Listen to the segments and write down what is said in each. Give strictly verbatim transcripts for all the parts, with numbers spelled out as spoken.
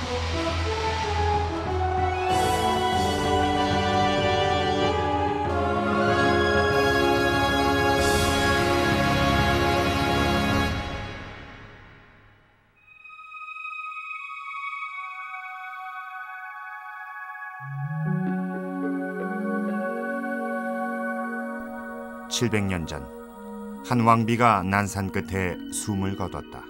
칠백 년 전, 한 왕비가 난산 끝에 숨을 거뒀다.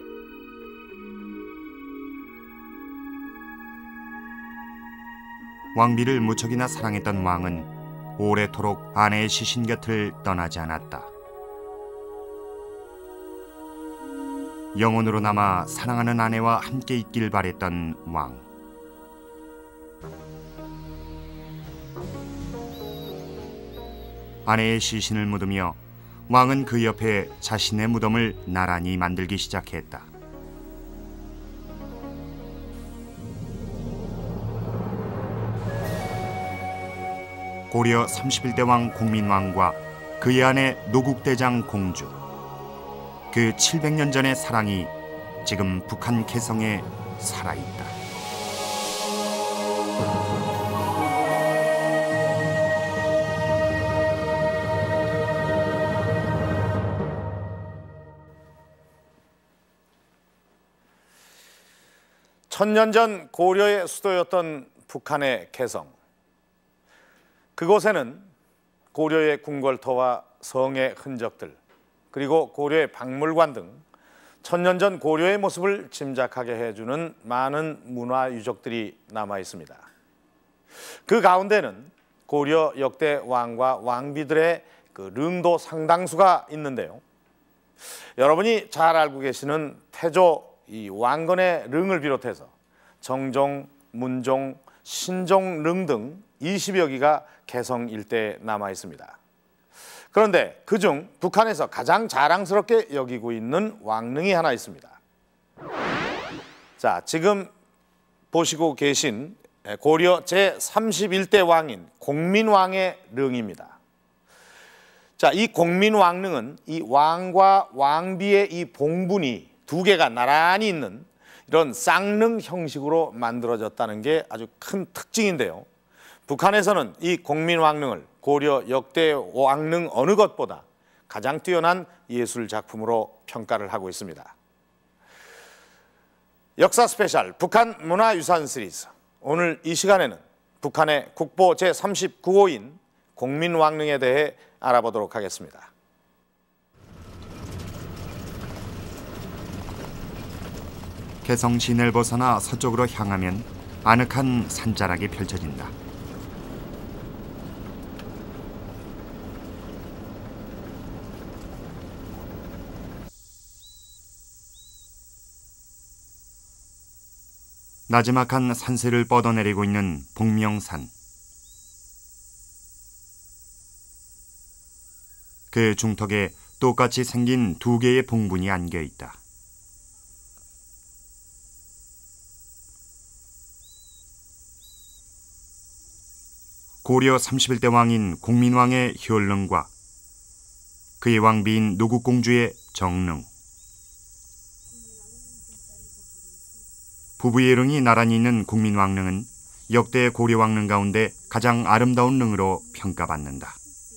왕비를 무척이나 사랑했던 왕은 오래도록 아내의 시신 곁을 떠나지 않았다. 영원으로 남아 사랑하는 아내와 함께 있길 바랬던 왕. 아내의 시신을 묻으며 왕은 그 옆에 자신의 무덤을 나란히 만들기 시작했다. 고려 삼십일 대 왕 공민왕과 그의 아내 노국대장 공주, 그 칠백 년 전의 사랑이 지금 북한 개성에 살아있다. 천년 전 고려의 수도였던 북한의 개성. 그곳에는 고려의 궁궐터와 성의 흔적들, 그리고 고려의 박물관 등 천년 전 고려의 모습을 짐작하게 해주는 많은 문화 유적들이 남아 있습니다. 그 가운데는 고려 역대 왕과 왕비들의 그 릉도 상당수가 있는데요. 여러분이 잘 알고 계시는 태조 이 왕건의 릉을 비롯해서 정종, 문종, 신종 릉 등 이십여 기가 개성 일대에 남아 있습니다. 그런데 그중 북한에서 가장 자랑스럽게 여기고 있는 왕릉이 하나 있습니다. 자, 지금 보시고 계신 고려 제삼십일 대 왕인 공민왕의 릉입니다. 자, 이 공민왕릉은 이 왕과 왕비의 이 봉분이 두 개가 나란히 있는 이런 쌍릉 형식으로 만들어졌다는 게 아주 큰 특징인데요. 북한에서는 이 공민왕릉을 고려 역대 왕릉 어느 것보다 가장 뛰어난 예술 작품으로 평가를 하고 있습니다. 역사 스페셜 북한 문화유산 시리즈, 오늘 이 시간에는 북한의 국보 제삼십구 호인 공민왕릉에 대해 알아보도록 하겠습니다. 개성 시내를 벗어나 서쪽으로 향하면 아늑한 산자락이 펼쳐진다. 나지막한 산세를 뻗어내리고 있는 복명산. 그 중턱에 똑같이 생긴 두 개의 봉분이 안겨 있다. 고려 삼십일 대 왕인 공민왕의 효릉과 그의 왕비인 노국공주의 정릉. 부부의 릉이 나란히 있는 공민왕릉은 역대 고려 왕릉 가운데 가장 아름다운 릉으로 평가받는다.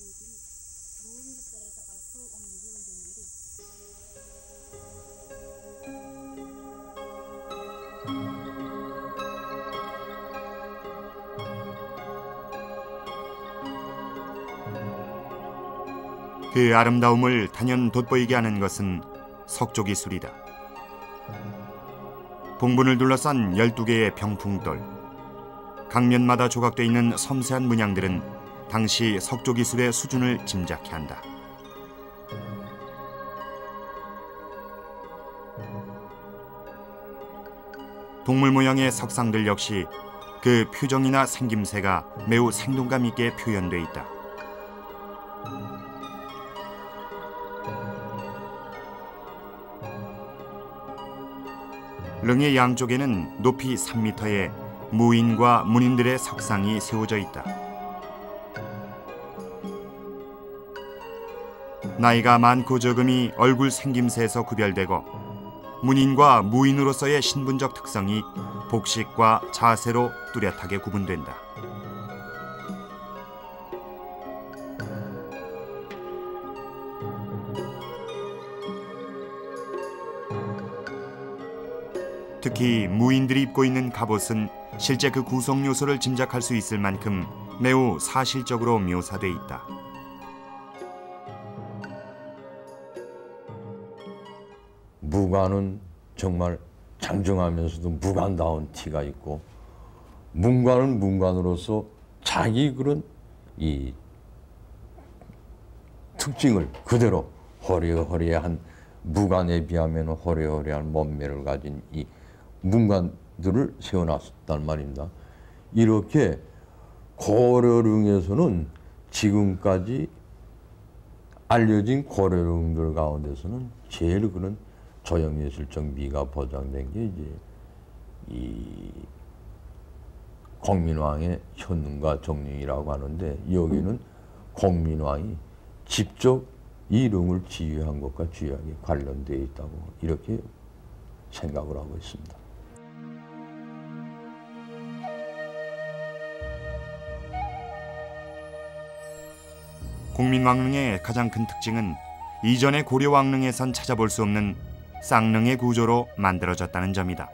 그 아름다움을 단연 돋보이게 하는 것은 석조기술이다. 봉분을 둘러싼 열두 개의 병풍돌, 각면마다 조각되어 있는 섬세한 문양들은 당시 석조기술의 수준을 짐작케 한다. 동물 모양의 석상들 역시 그 표정이나 생김새가 매우 생동감 있게 표현돼 있다. 릉의 양쪽에는 높이 삼 미터의 무인과 문인들의 석상이 세워져 있다. 나이가 많고 적음이 얼굴 생김새에서 구별되고 문인과 무인으로서의 신분적 특성이 복식과 자세로 뚜렷하게 구분된다. 특히 무인들이 입고 있는 갑옷은 실제 그 구성 요소를 짐작할 수 있을 만큼 매우 사실적으로 묘사돼 있다. 무관은 정말 장정하면서도 무관다운 티가 있고, 문관은 문관으로서 자기 그런 이 특징을 그대로 허리허리한 무관에 비하면 허리허리한 몸매를 가진 이 문관들을 세워놨단 말입니다. 이렇게 고려릉에서는 지금까지 알려진 고려릉들 가운데서는 제일 그런 조형예술적 미가 보장된 게 이제 이 공민왕의 현능과 정릉이라고 하는데, 여기는 공민왕이 직접 이 릉을 지휘한 것과 주요하게 관련되어 있다고 이렇게 생각을 하고 있습니다. 공민왕릉의 가장 큰 특징은 이전의 고려왕릉에선 찾아볼 수 없는 쌍릉의 구조로 만들어졌다는 점이다.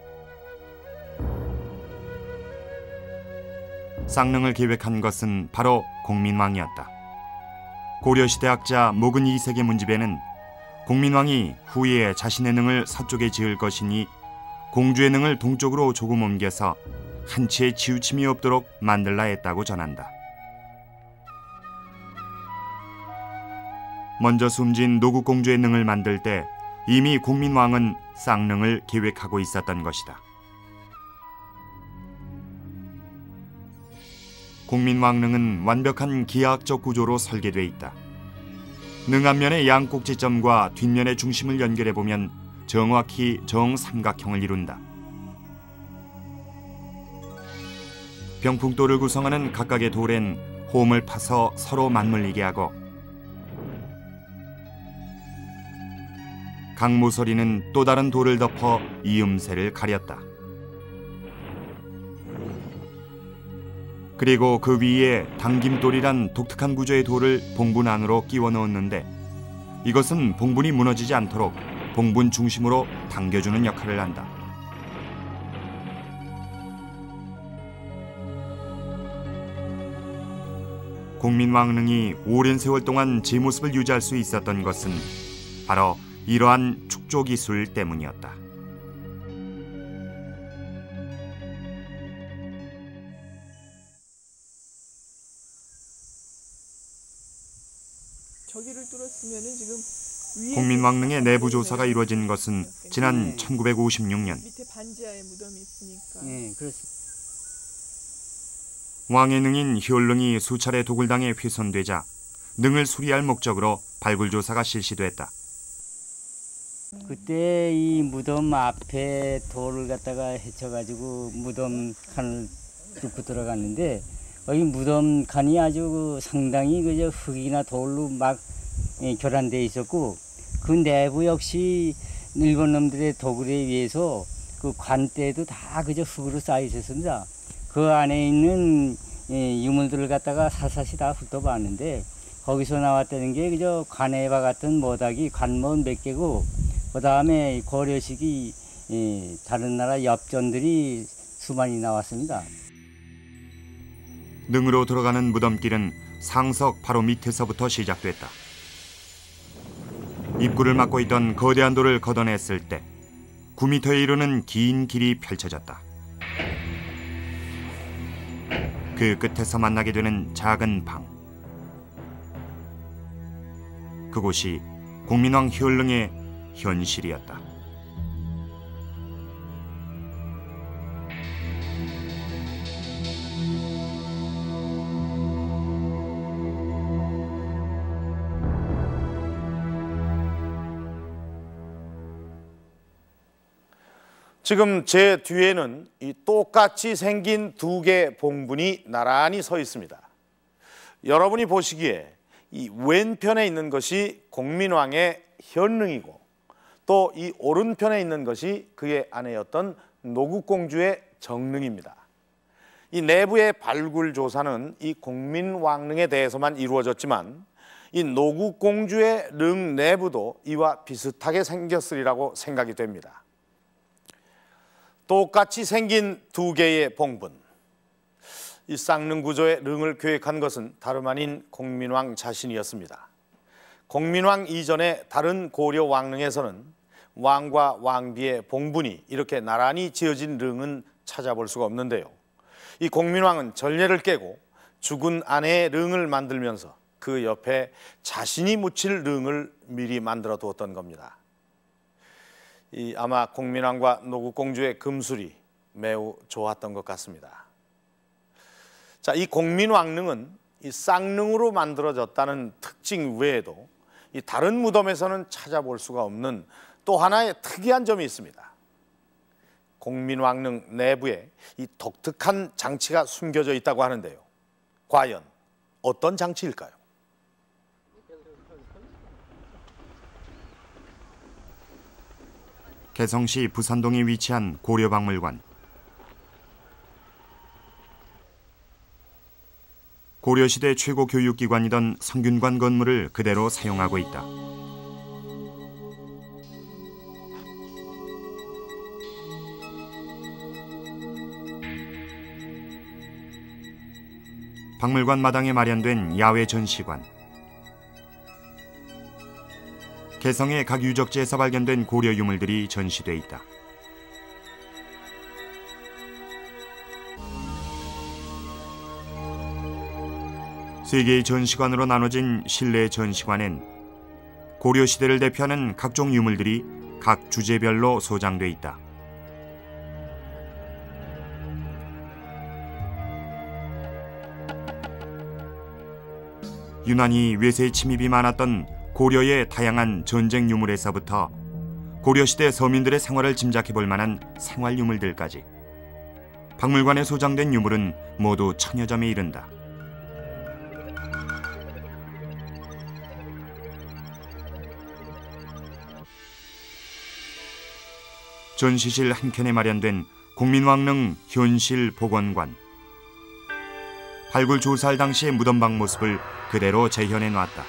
쌍릉을 계획한 것은 바로 공민왕이었다. 고려시대 학자 목은 이색의 문집에는 공민왕이 후에 자신의 능을 서쪽에 지을 것이니 공주의 능을 동쪽으로 조금 옮겨서 한치의 치우침이 없도록 만들라 했다고 전한다. 먼저 숨진 노국공주의 능을 만들 때 이미 공민왕은 쌍릉을 계획하고 있었던 것이다. 공민왕릉은 완벽한 기하학적 구조로 설계돼 있다. 능 앞면의 양꼭지점과 뒷면의 중심을 연결해보면 정확히 정삼각형을 이룬다. 병풍돌을 구성하는 각각의 돌엔 홈을 파서 서로 맞물리게 하고, 각 모서리는 또 다른 돌을 덮어 이음새를 가렸다. 그리고 그 위에 당김돌이란 독특한 구조의 돌을 봉분 안으로 끼워 넣었는데, 이것은 봉분이 무너지지 않도록 봉분 중심으로 당겨주는 역할을 한다. 공민왕릉이 오랜 세월 동안 제 모습을 유지할 수 있었던 것은 바로 이러한 축조 기술 때문이었다. 저기를 뚫었으면은 지금 위에 공민왕릉의 내부 조사가 이루어진 것은 지난 천구백오십육 년. 밑에 반지하에 무덤이 있으니까. 네, 그렇습니다. 왕의 능인 효릉이 수차례 도굴당해 훼손되자 능을 수리할 목적으로 발굴 조사가 실시됐다. 그때 이 무덤 앞에 돌을 갖다가 헤쳐가지고 무덤 칸을 뚫고 들어갔는데, 이 무덤 칸이 아주 상당히 그저 흙이나 돌로 막 결란돼 있었고, 그 내부 역시 일본 놈들의 도굴에 의해서 그 관대도 다 그저 흙으로 쌓여 있었습니다. 그 안에 있는 유물들을 갖다가 사사시 다 훑어봤는데, 거기서 나왔다는 게 그저 관에바 같은 모닥이 관문 몇 개고, 그 다음에 고려식이 다른 나라 엽전들이 수많이 나왔습니다. 능으로 들어가는 무덤길은 상석 바로 밑에서부터 시작됐다. 입구를 막고 있던 거대한 돌을 걷어냈을 때 구 미터에 이르는 긴 길이 펼쳐졌다. 그 끝에서 만나게 되는 작은 방. 그곳이 공민왕 효릉의 현실이었다. 지금 제 뒤에는 이 똑같이 생긴 두 개의 봉분이 나란히 서 있습니다. 여러분이 보시기에 이 왼편에 있는 것이 공민왕의 현릉이고, 또 이 오른편에 있는 것이 그의 아내였던 노국공주의 정릉입니다. 이 내부의 발굴 조사는 이 공민왕릉에 대해서만 이루어졌지만 이 노국공주의 릉 내부도 이와 비슷하게 생겼으리라고 생각이 됩니다. 똑같이 생긴 두 개의 봉분. 이 쌍릉 구조의 릉을 계획한 것은 다름 아닌 공민왕 자신이었습니다. 공민왕 이전의 다른 고려 왕릉에서는 왕과 왕비의 봉분이 이렇게 나란히 지어진 릉은 찾아볼 수가 없는데요. 이 공민왕은 전례를 깨고 죽은 아내의 릉을 만들면서 그 옆에 자신이 묻힐 릉을 미리 만들어 두었던 겁니다. 이 아마 공민왕과 노국공주의 금술이 매우 좋았던 것 같습니다. 자, 이 공민왕릉은 이 쌍릉으로 만들어졌다는 특징 외에도 이 다른 무덤에서는 찾아볼 수가 없는 또 하나의 특이한 점이 있습니다. 공민왕릉 내부에 이 독특한 장치가 숨겨져 있다고 하는데요. 과연 어떤 장치일까요? 개성시 부산동에 위치한 고려박물관. 고려시대 최고 교육기관이던 성균관 건물을 그대로 사용하고 있다. 박물관 마당에 마련된 야외 전시관. 개성의 각 유적지에서 발견된 고려 유물들이 전시돼 있다. 세 개의 전시관으로 나눠진 실내 전시관엔 고려 시대를 대표하는 각종 유물들이 각 주제별로 소장돼 있다. 유난히 외세 침입이 많았던 고려의 다양한 전쟁 유물에서부터 고려시대 서민들의 생활을 짐작해 볼 만한 생활 유물들까지 박물관에 소장된 유물은 모두 천여 점에 이른다. 전시실 한켠에 마련된 공민왕릉 현실복원관. 발굴 조사할 당시의 무덤방 모습을 그대로 재현해 놨다.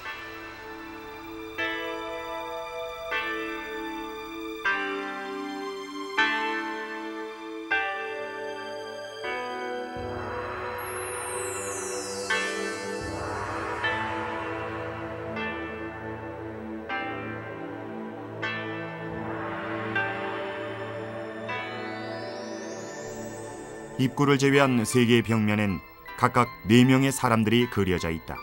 입구를 제외한 세 개의 벽면엔 각각 네 명의 사람들이 그려져 있다.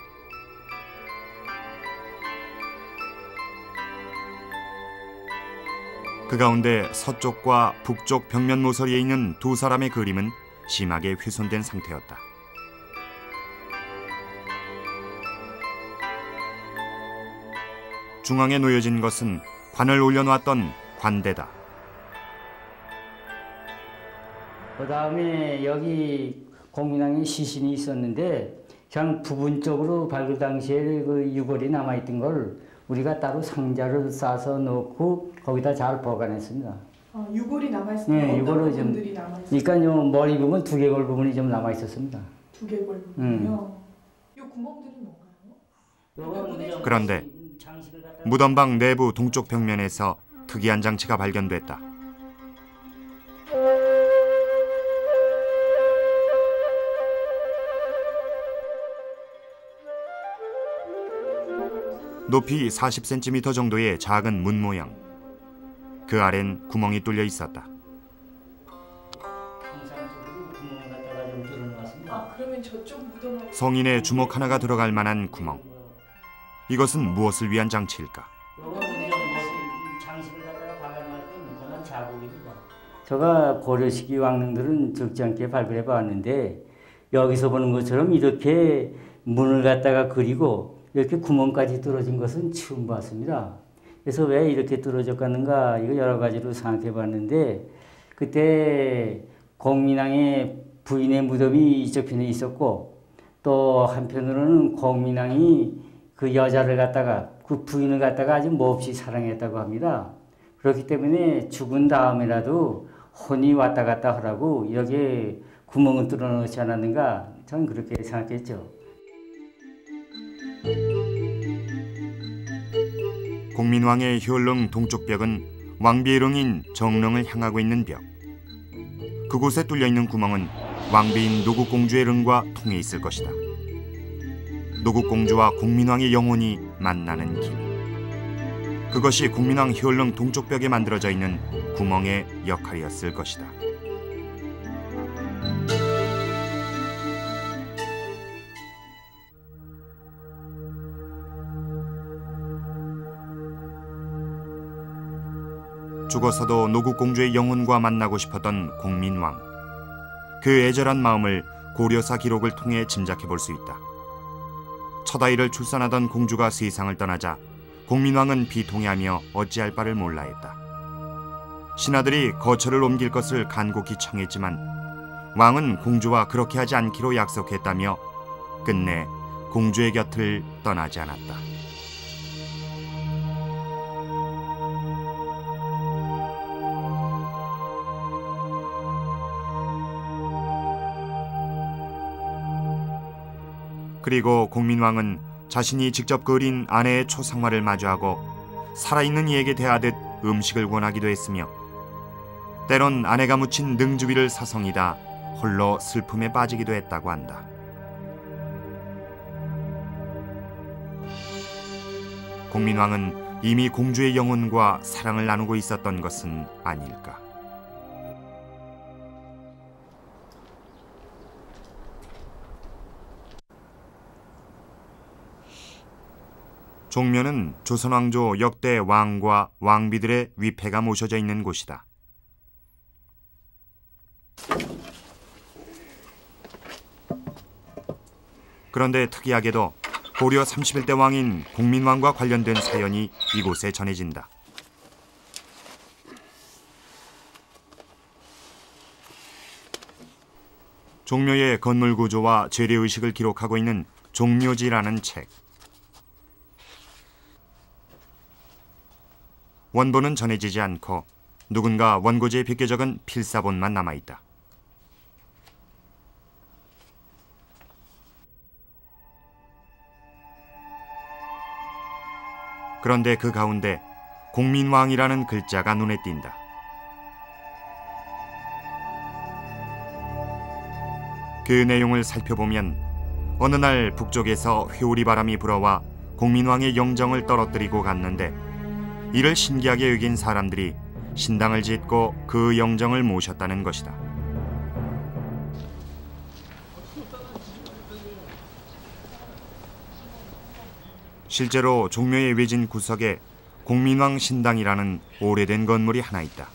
그 가운데 서쪽과 북쪽 벽면 모서리에 있는 두 사람의 그림은 심하게 훼손된 상태였다. 중앙에 놓여진 것은 관을 올려놓았던 관대다. 그 다음에 여기 공민왕에 시신이 있었는데 그냥 부분적으로 발굴 당시에 그 유골이 남아있던 걸 우리가 따로 상자를 싸서 넣고 거기다 잘 보관했습니다. 아, 유골이 남아있어요? 네, 어떤 유골을 좀, 부분들이 남아있어요? 그러니까 요 머리 부분 두개골 부분이 좀 남아있었습니다. 두개골 부분이요? 이 구멍들이 뭔가요? 그런데 무덤방 내부 동쪽 벽면에서 특이한 장치가 발견됐다. 높이 사십 센티미터 정도의 작은 문 모양. 그 아래는 구멍이 뚫려 있었다. 아, 그러면 저쪽 무덤하고 성인의 주먹 하나가 들어갈 만한 구멍. 이것은 무엇을 위한 장치일까? 제가 고려시기 왕릉들은 적지 않게 발굴해 봤는데 여기서 보는 것처럼 이렇게 문을 갖다가 그리고 이렇게 구멍까지 뚫어진 것은 처음 봤습니다. 그래서 왜 이렇게 뚫어졌겠는가 이거 여러 가지로 생각해 봤는데 그때 공민왕의 부인의 무덤이 이쪽 편에 있었고 또 한편으로는 공민왕이 그 여자를 갖다가 그 부인을 갖다가 아주 몹시 사랑했다고 합니다. 그렇기 때문에 죽은 다음이라도 혼이 왔다 갔다 하라고 여기에 구멍을 뚫어 놓지 않았는가, 저는 그렇게 생각했죠. 공민왕의 혈릉 동쪽 벽은 왕비의 릉인 정릉을 향하고 있는 벽. 그곳에 뚫려 있는 구멍은 왕비인 노국공주의 릉과 통해 있을 것이다. 노국공주와 공민왕의 영혼이 만나는 길. 그것이 공민왕 혈릉 동쪽 벽에 만들어져 있는 구멍의 역할이었을 것이다. 죽어서도 노국공주의 영혼과 만나고 싶었던 공민왕. 그 애절한 마음을 고려사 기록을 통해 짐작해 볼 수 있다. 첫 아이를 출산하던 공주가 세상을 떠나자 공민왕은 비통해하며 어찌할 바를 몰라 했다. 신하들이 거처를 옮길 것을 간곡히 청했지만 왕은 공주와 그렇게 하지 않기로 약속했다며 끝내 공주의 곁을 떠나지 않았다. 그리고 공민왕은 자신이 직접 그린 아내의 초상화를 마주하고 살아있는 이에게 대하듯 음식을 권하기도 했으며 때론 아내가 묻힌 능주비를 사성이다 홀로 슬픔에 빠지기도 했다고 한다. 공민왕은 이미 공주의 영혼과 사랑을 나누고 있었던 것은 아닐까. 종묘는 조선왕조 역대 왕과 왕비들의 위패가 모셔져 있는 곳이다. 그런데 특이하게도 고려 삼십일 대 왕인 공민왕과 관련된 사연이 이곳에 전해진다. 종묘의 건물 구조와 재래의식을 기록하고 있는 종묘지라는 책. 원본은 전해지지 않고 누군가 원고지에 빗겨 적은 필사본만 남아있다. 그런데 그 가운데 공민왕이라는 글자가 눈에 띈다. 그 내용을 살펴보면 어느 날 북쪽에서 회오리 바람이 불어와 공민왕의 영정을 떨어뜨리고 갔는데 이를 신기하게 여긴 사람들이 신당을 짓고 그 영정을 모셨다는 것이다. 실제로 종묘의 외진 구석에 공민왕 신당이라는 오래된 건물이 하나 있다.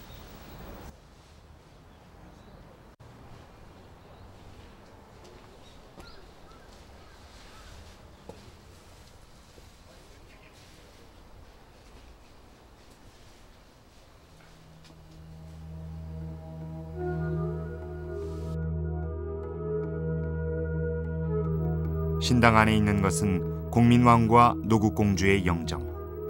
신당 안에 있는 것은 공민왕과 노국공주의 영정.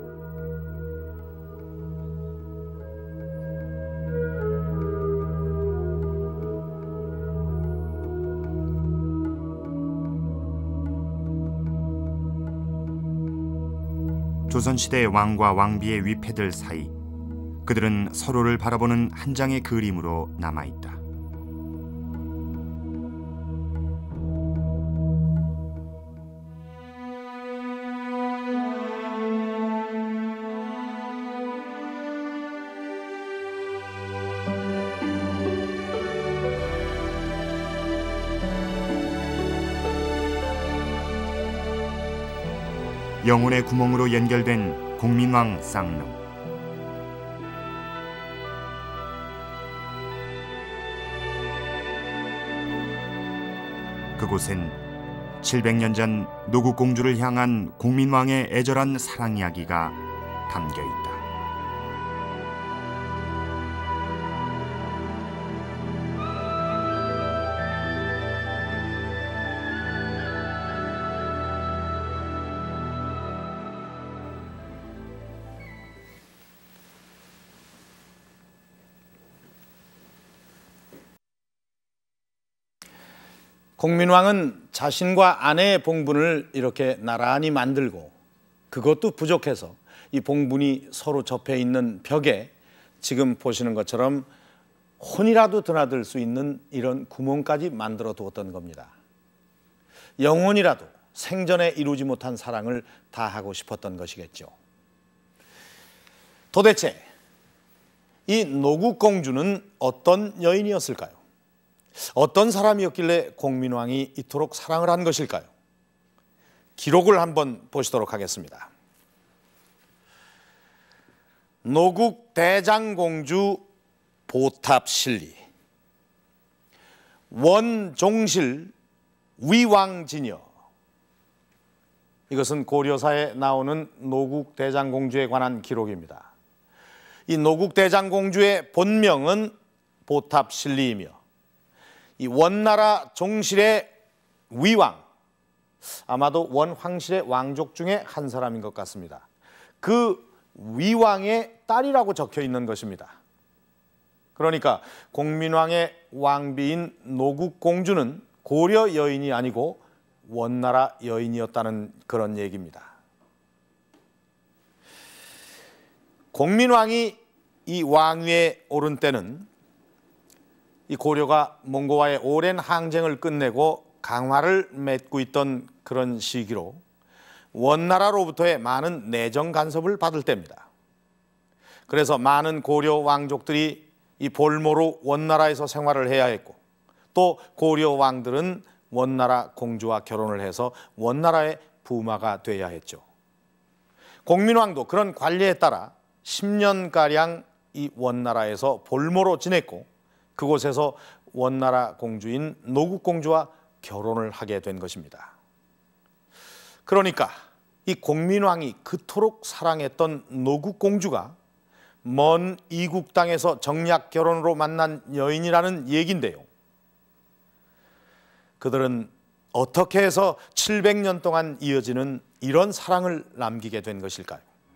조선시대 왕과 왕비의 위패들 사이 그들은 서로를 바라보는 한 장의 그림으로 남아있다. 영혼의 구멍으로 연결된 공민왕 쌍릉. 그곳엔 칠백 년 전 노국공주를 향한 공민왕의 애절한 사랑 이야기가 담겨 있다. 공민왕은 자신과 아내의 봉분을 이렇게 나란히 만들고 그것도 부족해서 이 봉분이 서로 접해 있는 벽에 지금 보시는 것처럼 혼이라도 드나들 수 있는 이런 구멍까지 만들어 두었던 겁니다. 영혼이라도 생전에 이루지 못한 사랑을 다하고 싶었던 것이겠죠. 도대체 이 노국공주는 어떤 여인이었을까요? 어떤 사람이었길래 공민왕이 이토록 사랑을 한 것일까요? 기록을 한번 보시도록 하겠습니다. 노국대장공주 보탑실리 원종실 위왕지녀. 이것은 고려사에 나오는 노국대장공주에 관한 기록입니다. 이 노국대장공주의 본명은 보탑실리이며 이 원나라 종실의 위왕, 아마도 원황실의 왕족 중에 한 사람인 것 같습니다. 그 위왕의 딸이라고 적혀 있는 것입니다. 그러니까 공민왕의 왕비인 노국공주는 고려 여인이 아니고 원나라 여인이었다는 그런 얘기입니다. 공민왕이 이 왕위에 오른 때는 이 고려가 몽고와의 오랜 항쟁을 끝내고 강화를 맺고 있던 그런 시기로 원나라로부터의 많은 내정 간섭을 받을 때입니다. 그래서 많은 고려 왕족들이 이 볼모로 원나라에서 생활을 해야 했고 또 고려 왕들은 원나라 공주와 결혼을 해서 원나라의 부마가 돼야 했죠. 공민왕도 그런 관리에 따라 십 년가량 이 원나라에서 볼모로 지냈고 그곳에서 원나라 공주인 노국공주와 결혼을 하게 된 것입니다. 그러니까 이 공민왕이 그토록 사랑했던 노국공주가 먼 이국 땅에서 정략 결혼으로 만난 여인이라는 얘기인데요. 그들은 어떻게 해서 칠백 년 동안 이어지는 이런 사랑을 남기게 된 것일까요?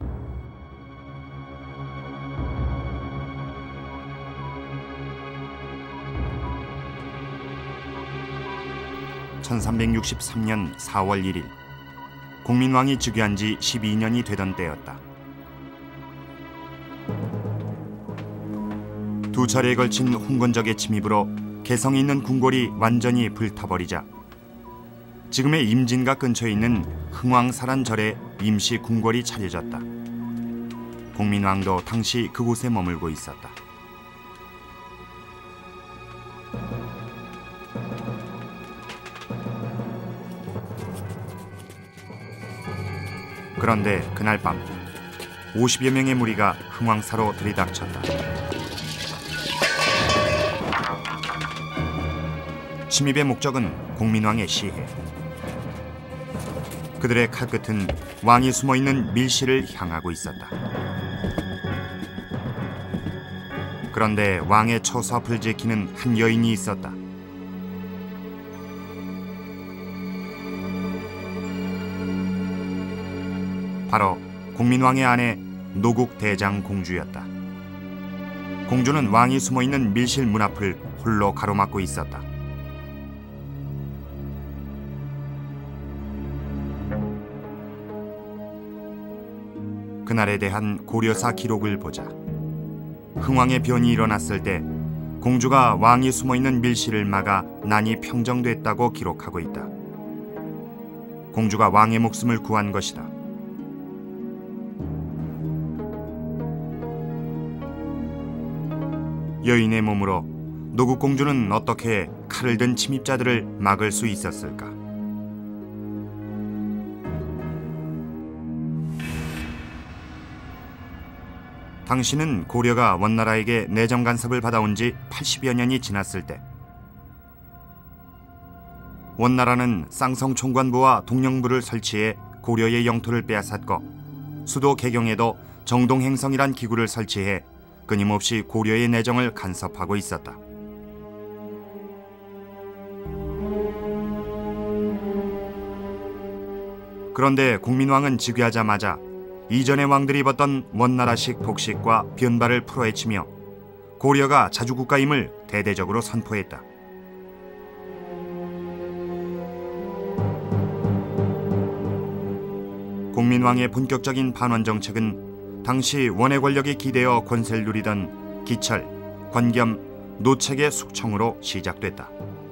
천삼백육십삼 년 사월 일일 공민왕이 즉위한 지 십이 년이 되던 때였다. 두 차례에 걸친 훈건적의 침입으로 개성이 있는 궁궐이 완전히 불타버리자 지금의 임진각 근처에 있는 흥왕사란 절에 임시 궁궐이 차려졌다. 공민왕도 당시 그곳에 머물고 있었다. 그런데 그날 밤 오십여 명의 무리가 흥왕사로 들이닥쳤다. 침입의 목적은 공민왕의 시해. 그들의 칼끝은 왕이 숨어있는 밀실을 향하고 있었다. 그런데 왕의 처소 앞을 지키는 한 여인이 있었다. 바로 공민왕의 아내 노국대장공주였다. 공주는 왕이 숨어있는 밀실 문 앞을 홀로 가로막고 있었다. 그날에 대한 고려사 기록을 보자 흥왕의 변이 일어났을 때 공주가 왕이 숨어있는 밀실을 막아 난이 평정됐다고 기록하고 있다. 공주가 왕의 목숨을 구한 것이다. 여인의 몸으로 노국공주는 어떻게 칼을 든 침입자들을 막을 수 있었을까? 당시는 고려가 원나라에게 내정 간섭을 받아온 지 팔십여 년이 지났을 때 원나라는 쌍성총관부와 동령부를 설치해 고려의 영토를 빼앗았고 수도 개경에도 정동행성이란 기구를 설치해 끊임없이 고려의 내정을 간섭하고 있었다. 그런데 공민왕은 즉위하자마자 이전의 왕들이 입었던 원나라식 복식과 변발을 풀어헤치며 고려가 자주국가임을 대대적으로 선포했다. 공민왕의 본격적인 반원 정책은 당시 원의 권력에 기대어 권세를 누리던 기철, 권겸, 노책의 숙청으로 시작됐다.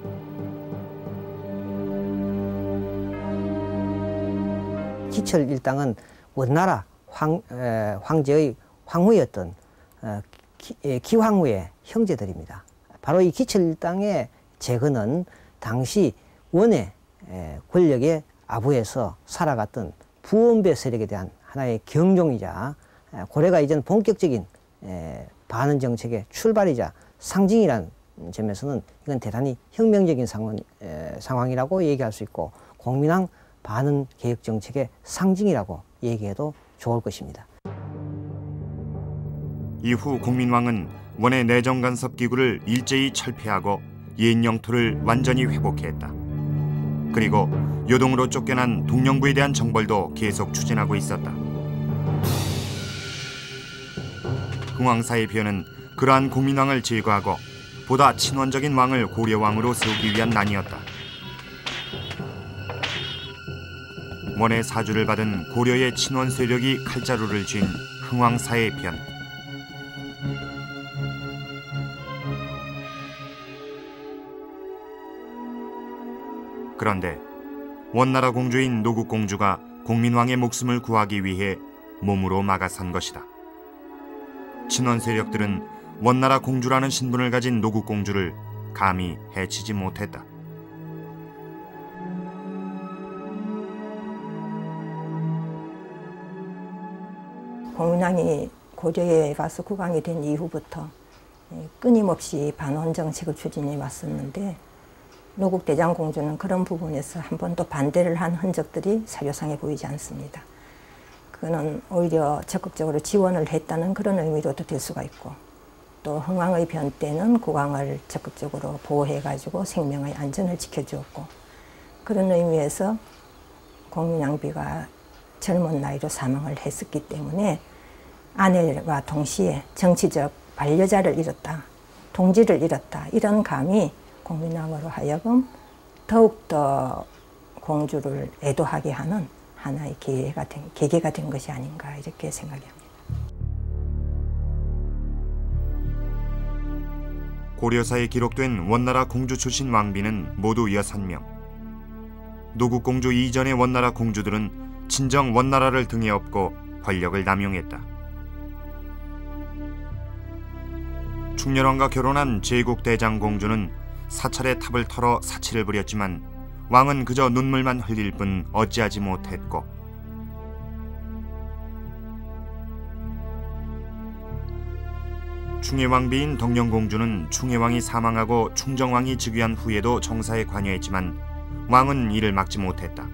기철 일당은 원나라 황, 에, 황제의 황후였던 어, 기, 에, 기황후의 형제들입니다. 바로 이 기철 일당의 재건은 당시 원의 에, 권력의 아부에서 살아갔던 부원배 세력에 대한 하나의 경종이자 에, 고려가 이전 본격적인 에, 반원 정책의 출발이자 상징이라는 점에서는 이건 대단히 혁명적인 상황, 에, 상황이라고 얘기할 수 있고 공민왕 반원 개혁 정책의 상징이라고 얘기해도 좋을 것입니다. 이후 공민왕은 원의 내정 간섭 기구를 일제히 철폐하고 옛 영토를 완전히 회복했다. 그리고 요동으로 쫓겨난 동령부에 대한 정벌도 계속 추진하고 있었다. 흥왕사의 변은 그러한 공민왕을 제거하고 보다 친원적인 왕을 고려왕으로 세우기 위한 난이었다. 원의 사주를 받은 고려의 친원 세력이 칼자루를 쥔 흥왕사의 변. 그런데 원나라 공주인 노국공주가 공민왕의 목숨을 구하기 위해 몸으로 막아선 것이다. 친원 세력들은 원나라 공주라는 신분을 가진 노국공주를 감히 해치지 못했다. 공민왕이 고려에 와서 국왕이 된 이후부터 끊임없이 반원 정책을 추진해 왔었는데 노국대장공주는 그런 부분에서 한 번도 반대를 한 흔적들이 사료상에 보이지 않습니다. 그는 오히려 적극적으로 지원을 했다는 그런 의미로도 될 수가 있고 또 흥왕의 변 때는 국왕을 적극적으로 보호해가지고 생명의 안전을 지켜주었고 그런 의미에서 공민왕비가 젊은 나이로 사망을 했었기 때문에 아내와 동시에 정치적 반려자를 잃었다, 동지를 잃었다 이런 감이 공민왕으로 하여금 더욱더 공주를 애도하게 하는 하나의 계기가 된, 계기가 된 것이 아닌가 이렇게 생각합니다. 고려사에 기록된 원나라 공주 출신 왕비는 모두 여섯 명. 노국공주 이전의 원나라 공주들은 친정 원나라를 등에 업고 권력을 남용했다. 충렬왕과 결혼한 제국대장공주는 사찰의 탑을 털어 사치를 부렸지만 왕은 그저 눈물만 흘릴 뿐 어찌하지 못했고 충혜왕비인 덕령공주는 충혜왕이 사망하고 충정왕이 즉위한 후에도 정사에 관여했지만 왕은 이를 막지 못했다.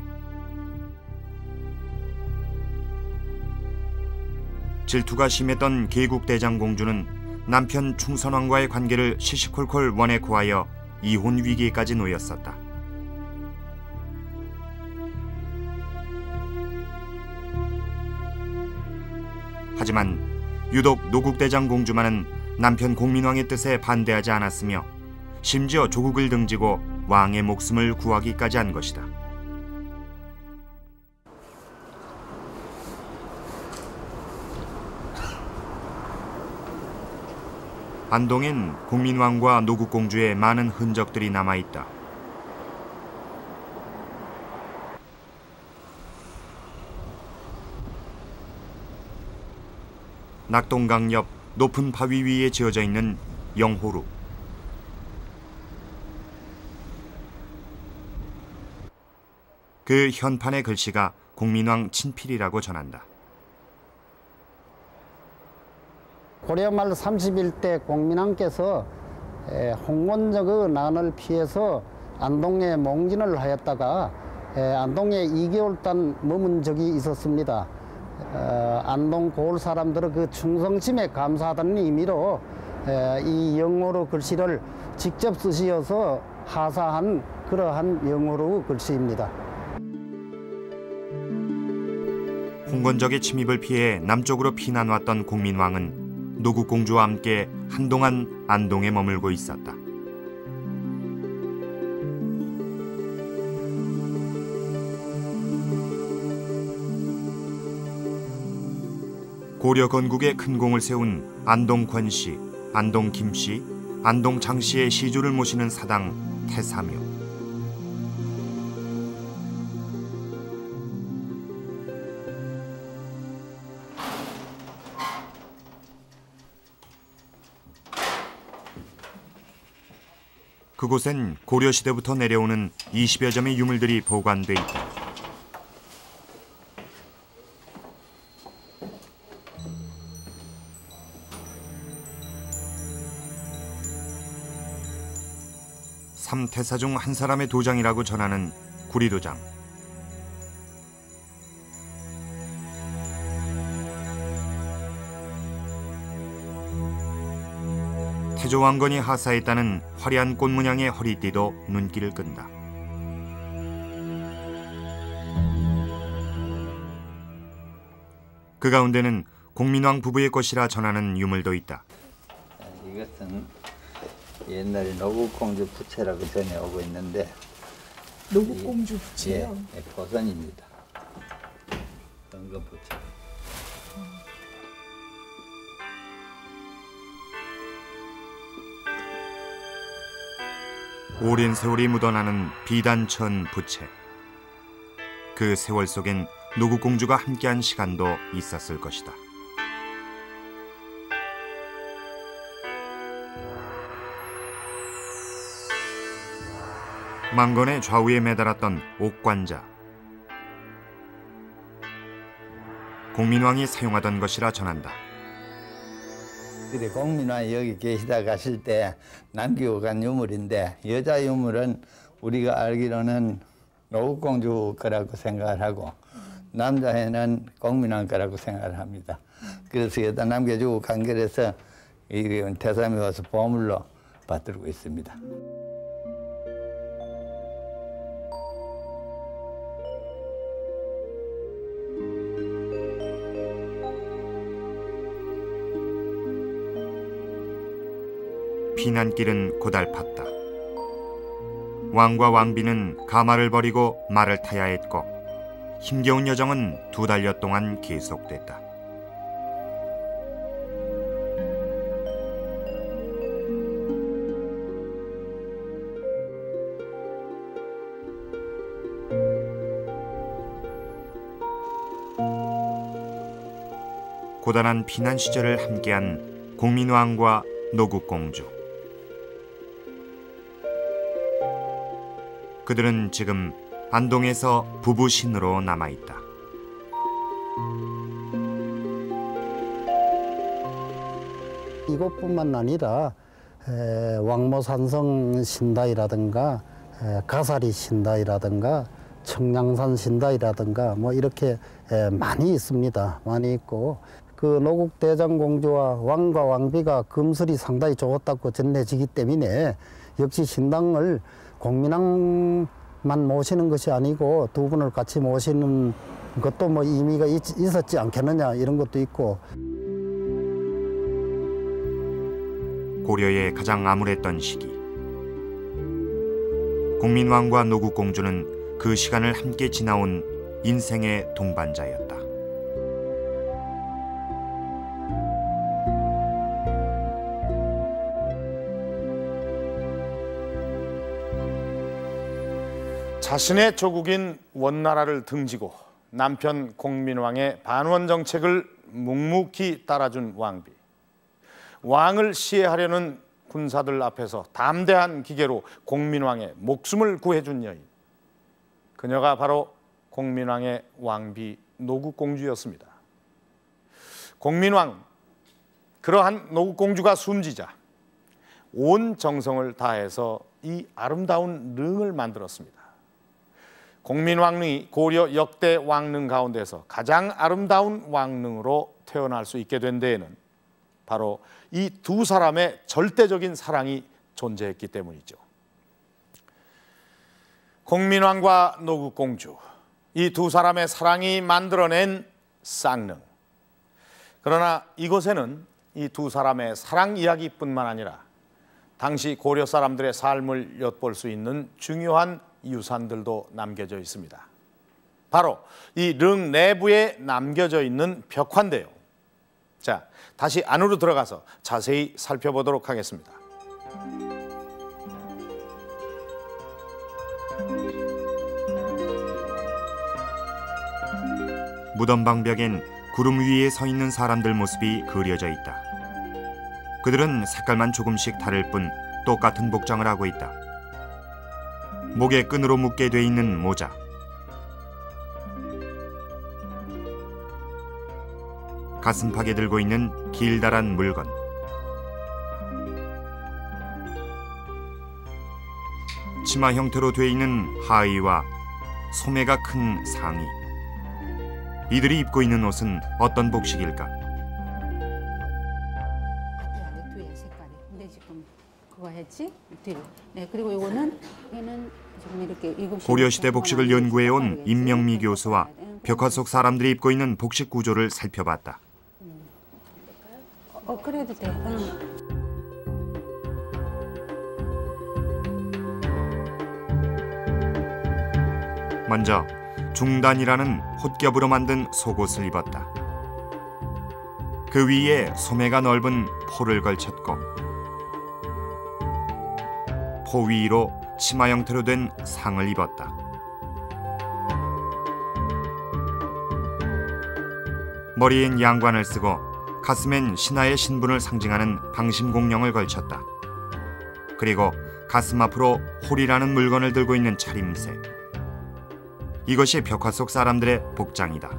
질투가 심했던 계국대장공주는 남편 충선왕과의 관계를 시시콜콜 원에 고하여 이혼 위기에까지 놓였었다. 하지만 유독 노국대장공주만은 남편 공민왕의 뜻에 반대하지 않았으며 심지어 조국을 등지고 왕의 목숨을 구하기까지 한 것이다. 안동엔 공민왕과 노국공주의 많은 흔적들이 남아있다. 낙동강 옆 높은 바위 위에 지어져 있는 영호루. 그 현판의 글씨가 공민왕 친필이라고 전한다. 고려말 삼십일 대 공민왕께서 홍건적의 난을 피해서 안동에 몽진을 하였다가 안동에 이 개월 단 머문 적이 있었습니다. 안동 고을 사람들의 그 충성심에 감사하다는 의미로 이 영어로 글씨를 직접 쓰시어서 하사한 그러한 영어로 글씨입니다. 홍건적의 침입을 피해 남쪽으로 피난왔던 공민왕은 노국공주와 함께 한동안 안동에 머물고 있었다. 고려 건국에 큰 공을 세운 안동 권씨, 안동 김씨, 안동 장씨의 시주를 모시는 사당 태사묘. 그곳엔 고려시대부터 내려오는 이십여 점의 유물들이 보관돼 있다. 삼태사 중 한 사람의 도장이라고 전하는 구리도장. 태조 왕건이 하사했다는 화려한 꽃 문양의 허리띠도 눈길을 끈다. 그 가운데는 공민왕 부부의 것이라 전하는 유물도 있다. 이것은 옛날에 노국공주 부채라고 전해오고 있는데, 노국공주 부채요? 예, 예, 보선입니다. 은금 부채. 오랜 세월이 묻어나는 비단천 부채. 그 세월 속엔 노국공주가 함께한 시간도 있었을 것이다. 망건의 좌우에 매달았던 옥관자. 공민왕이 사용하던 것이라 전한다. 그래, 공민왕이 여기 계시다 가실 때 남기고 간 유물인데, 여자 유물은 우리가 알기로는 노국공주 거라고 생각을 하고, 남자애는 공민왕 거라고 생각을 합니다. 그래서 여기다 남겨주고 간 거라서 이 태삼에 와서 보물로 받들고 있습니다. 피난길은 고달팠다. 왕과 왕비는 가마를 버리고 말을 타야 했고, 힘겨운 여정은 두 달여 동안 계속됐다. 고단한 피난 시절을 함께한 공민왕과 노국공주. 그들은 지금 안동에서 부부 신으로 남아있다. 이곳뿐만 아니라 에, 왕모산성 신다이라든가 에, 가사리 신다이라든가 청량산 신다이라든가 뭐 이렇게 에, 많이 있습니다. 많이 있고, 그 노국대장공주와 왕과 왕비가 금슬이 상당히 좋았다고 전해지기 때문에 역시 신당을 공민왕만 모시는 것이 아니고 두 분을 같이 모시는 것도 뭐 의미가 있, 있었지 않겠느냐, 이런 것도 있고. 고려의 가장 암울했던 시기. 공민왕과 노국공주는 그 시간을 함께 지나온 인생의 동반자였다. 자신의 조국인 원나라를 등지고 남편 공민왕의 반원 정책을 묵묵히 따라준 왕비. 왕을 시해하려는 군사들 앞에서 담대한 기계로 공민왕의 목숨을 구해준 여인. 그녀가 바로 공민왕의 왕비 노국공주였습니다. 공민왕, 그러한 노국공주가 숨지자 온 정성을 다해서 이 아름다운 릉을 만들었습니다. 공민왕릉이 고려 역대 왕릉 가운데서 가장 아름다운 왕릉으로 태어날 수 있게 된 데에는 바로 이 두 사람의 절대적인 사랑이 존재했기 때문이죠. 공민왕과 노국공주, 이 두 사람의 사랑이 만들어낸 쌍릉. 그러나 이곳에는 이 두 사람의 사랑 이야기뿐만 아니라 당시 고려 사람들의 삶을 엿볼 수 있는 중요한 유산들도 남겨져 있습니다. 바로 이 릉 내부에 남겨져 있는 벽화인데요. 자, 다시 안으로 들어가서 자세히 살펴보도록 하겠습니다. 무덤 방벽엔 구름 위에 서 있는 사람들 모습이 그려져 있다. 그들은 색깔만 조금씩 다를 뿐 똑같은 복장을 하고 있다. 목에 끈으로 묶게 돼 있는 모자, 가슴팍에 들고 있는 길다란 물건, 치마 형태로 돼 있는 하의와 소매가 큰 상의. 이들이 입고 있는 옷은 어떤 복식일까? 뒤에 색깔이. 근데 지금 그거 했지? 뒤로. 네, 그리고 이거는 얘는 지금 이렇게 이것이 고려시대 복식을 연구해온 임명미 교수와 벽화 속 사람들이 입고 있는 복식 구조를 살펴봤다. 어, 그래도 돼. 응. 먼저 중단이라는 홑겹으로 만든 속옷을 입었다. 그 위에 소매가 넓은 포를 걸쳤고 포 위로 치마 형태로 된 상을 입었다. 머리엔 양관을 쓰고 가슴엔 신하의 신분을 상징하는 방심공령을 걸쳤다. 그리고 가슴 앞으로 홀이라는 물건을 들고 있는 차림새. 이것이 벽화 속 사람들의 복장이다.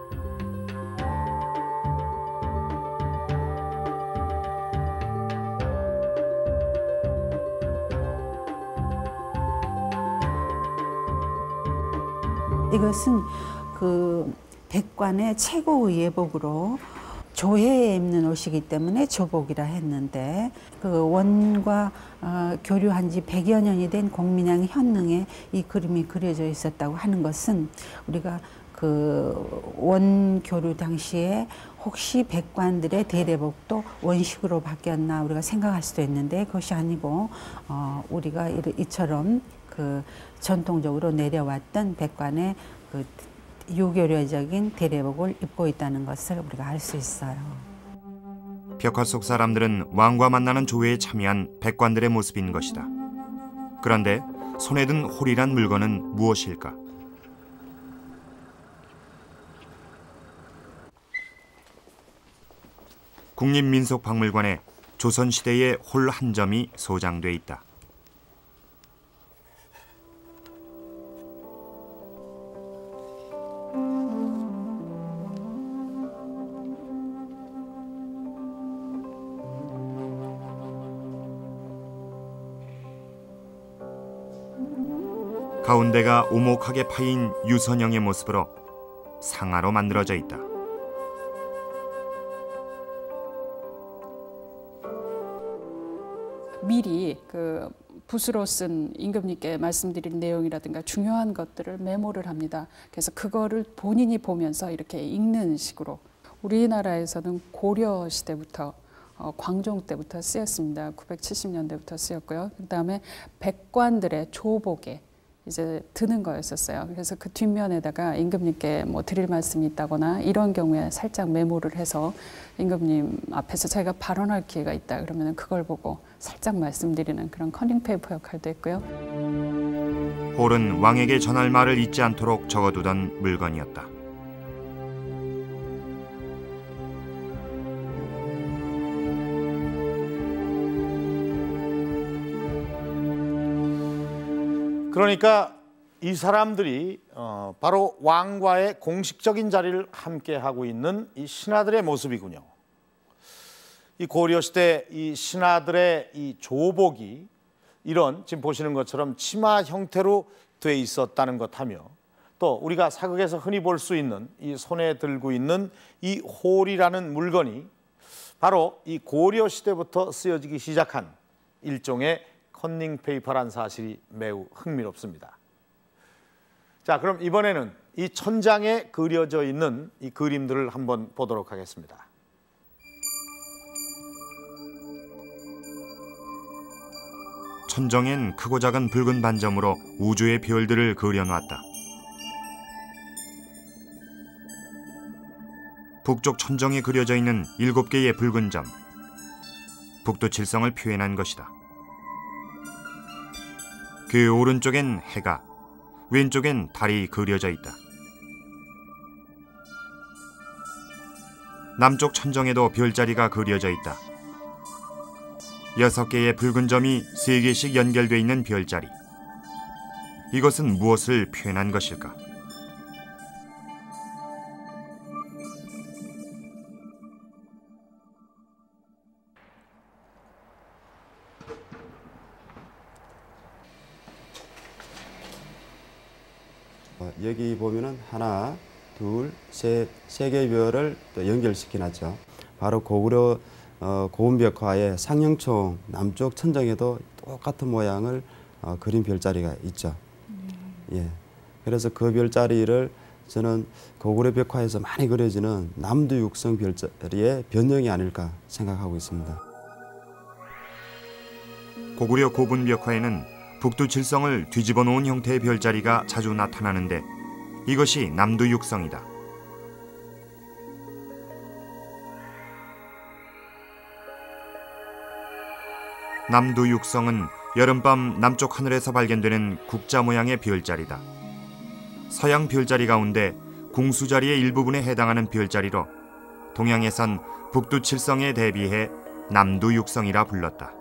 이것은 그 백관의 최고의 예복으로 조회에 입는 옷이기 때문에 조복이라 했는데 그 원과 어, 교류한 지 백여 년이 된 공민왕 현능에 이 그림이 그려져 있었다고 하는 것은 우리가 그 원 교류 당시에 혹시 백관들의 대대복도 원식으로 바뀌었나 우리가 생각할 수도 있는데 그것이 아니고 어, 우리가 이처럼 그 전통적으로 내려왔던 백관의 그 유교류적인 대대복을 입고 있다는 것을 우리가 알 수 있어요. 벽화 속 사람들은 왕과 만나는 조회에 참여한 백관들의 모습인 것이다. 그런데 손에 든 홀이란 물건은 무엇일까? 국립민속박물관에 조선시대의 홀 한 점이 소장돼 있다. 가운데가 오목하게 파인 유선형의 모습으로 상아로 만들어져 있다. 미리 그 붓으로 쓴 임금님께 말씀드린 내용이라든가 중요한 것들을 메모를 합니다. 그래서 그거를 본인이 보면서 이렇게 읽는 식으로 우리나라에서는 고려 시대부터 어, 광종 때부터 쓰였습니다. 구백칠십 년대부터 쓰였고요. 그다음에 백관들의 조복에 이제 드는 거였었어요. 그래서 그 뒷면에다가 임금님께 뭐 드릴 말씀이 있다거나 이런 경우에 살짝 메모를 해서 임금님 앞에서 자기가 발언할 기회가 있다 그러면 그걸 보고 살짝 말씀드리는 그런 커닝페이퍼 역할도 했고요. 홀은 왕에게 전할 말을 잊지 않도록 적어두던 물건이었다. 그러니까 이 사람들이 어, 바로 왕과의 공식적인 자리를 함께 하고 있는 이 신하들의 모습이군요. 이 고려시대 이 신하들의 이 조복이 이런 지금 보시는 것처럼 치마 형태로 돼 있었다는 것하며 또 우리가 사극에서 흔히 볼 수 있는 이 손에 들고 있는 이 홀이라는 물건이 바로 이 고려시대부터 쓰여지기 시작한 일종의 커닝페이퍼란 사실이 매우 흥미롭습니다. 자, 그럼 이번에는 이 천장에 그려져 있는 이 그림들을 한번 보도록 하겠습니다. 천정엔 크고 작은 붉은 반점으로 우주의 별들을 그려놨다. 북쪽 천정에 그려져 있는 일곱 개의 붉은 점, 북두칠성을 표현한 것이다. 그 오른쪽엔 해가, 왼쪽엔 달이 그려져 있다. 남쪽 천정에도 별자리가 그려져 있다. 여섯 개의 붉은 점이 세 개씩 연결되어 있는 별자리. 이것은 무엇을 표현한 것일까? 여기 보면은 하나, 둘, 셋, 세 개의 별을 또 연결시켜 놨죠. 바로 고구려 어, 고운벽화의 상영총 남쪽 천정에도 똑같은 모양을 어, 그린 별자리가 있죠. 음. 예. 그래서 그 별자리를 저는 고구려 벽화에서 많이 그려지는 남두육성 별자리의 변형이 아닐까 생각하고 있습니다. 고구려 고분벽화에는 북두칠성을 뒤집어 놓은 형태의 별자리가 자주 나타나는데 이것이 남두육성이다. 남두육성은 여름밤 남쪽 하늘에서 발견되는 국자 모양의 별자리다. 서양 별자리 가운데 궁수자리의 일부분에 해당하는 별자리로 동양에선 북두칠성에 대비해 남두육성이라 불렀다.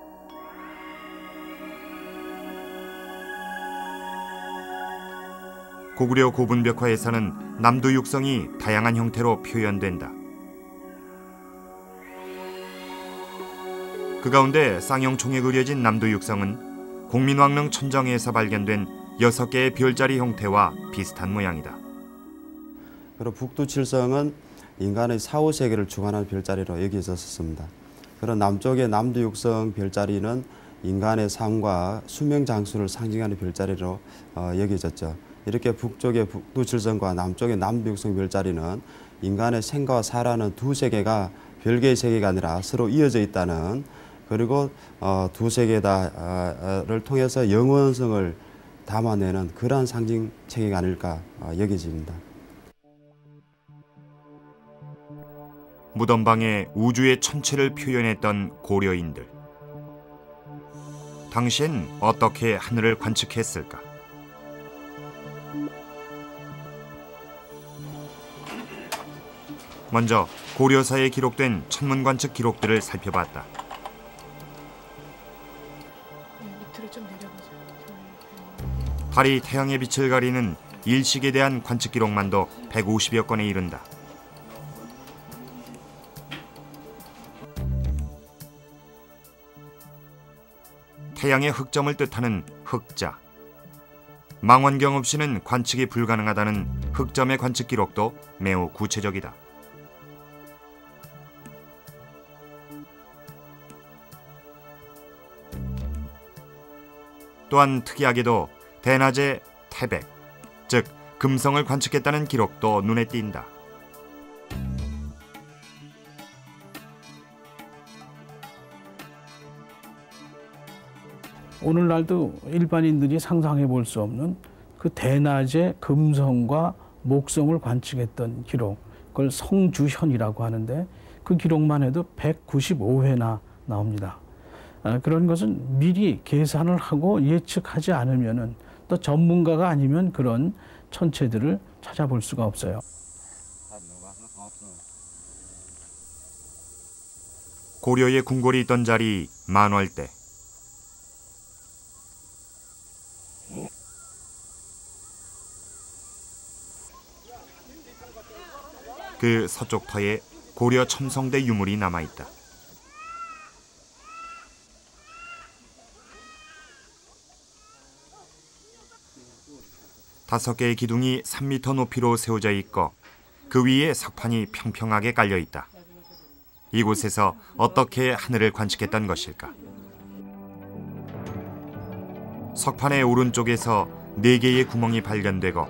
고구려 고분벽화에서는 남두육성이 다양한 형태로 표현된다. 그 가운데 쌍용총에 그려진 남두육성은 공민왕릉 천정에서 발견된 여섯 개의 별자리 형태와 비슷한 모양이다. 그리고 북두칠성은 인간의 사후 세계를 주관하는 별자리로 여겨졌습니다. 그런 남쪽의 남두육성 별자리는 인간의 삶과 수명 장수를 상징하는 별자리로 어, 여겨졌죠. 이렇게 북쪽의 북두칠성과 남쪽의 남두육성 별자리는 인간의 생과 사라는 두 세계가 별개의 세계가 아니라 서로 이어져 있다는, 그리고 어, 두 세계다를 통해서 영원성을 담아내는 그러한 상징 체계가 아닐까 어, 여겨집니다. 무덤방에 우주의 천체를 표현했던 고려인들. 당시엔 어떻게 하늘을 관측했을까? 먼저 고려사에 기록된 천문 관측 기록들을 살펴봤다. 달이 태양의 빛을 가리는 일식에 대한 관측 기록만도 백오십여 건에 이른다. 태양의 흑점을 뜻하는 흑자. 망원경 없이는 관측이 불가능하다는 흑점의 관측 기록도 매우 구체적이다. 또한 특이하게도 대낮에 태백, 즉 금성을 관측했다는 기록도 눈에 띈다. 오늘날도 일반인들이 상상해 볼 수 없는 그 대낮에 금성과 목성을 관측했던 기록, 그걸 성주현이라고 하는데 그 기록만 해도 백구십오 회나 나옵니다. 그런 것은 미리 계산을 하고 예측하지 않으면은, 또 전문가가 아니면 그런 천체들을 찾아볼 수가 없어요. 고려의 궁궐이 있던 자리 만월대. 그 서쪽 터에 고려 첨성대 유물이 남아있다. 다섯 개의 기둥이 삼 미터 높이로 세워져 있고 그 위에 석판이 평평하게 깔려 있다. 이곳에서 어떻게 하늘을 관측했던 것일까? 석판의 오른쪽에서 네 개의 구멍이 발견되고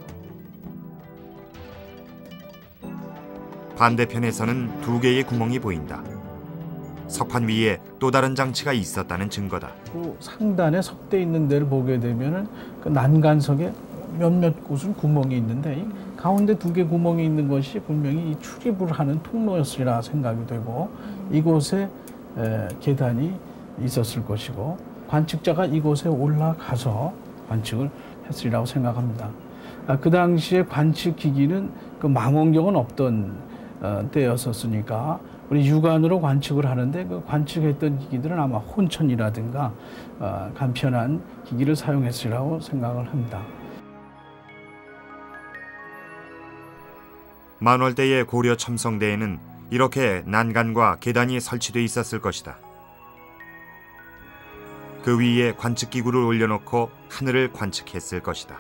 반대편에서는 두 개의 구멍이 보인다. 석판 위에 또 다른 장치가 있었다는 증거다. 그 상단에 석대 있는 데를 보게 되면은 그 난간석에 몇몇 곳은 구멍이 있는데 가운데 두 개 구멍이 있는 것이 분명히 이 출입을 하는 통로였으리라 생각이 되고 이곳에 에, 계단이 있었을 것이고 관측자가 이곳에 올라가서 관측을 했으리라고 생각합니다. 아, 그 당시에 관측 기기는 그 망원경은 없던 어, 때였었으니까 우리 육안으로 관측을 하는데 그 관측했던 기기들은 아마 혼천이라든가 어, 간편한 기기를 사용했으리라고 생각을 합니다. 만월대의 고려 첨성대에는 이렇게 난간과 계단이 설치돼 있었을 것이다. 그 위에 관측기구를 올려놓고 하늘을 관측했을 것이다.